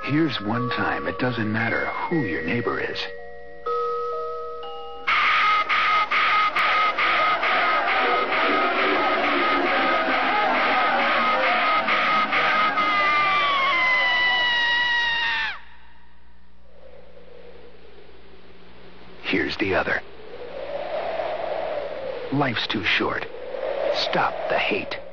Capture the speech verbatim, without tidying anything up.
Here's one time it doesn't matter who your neighbor is. Here's the other. Life's too short. Stop the hate.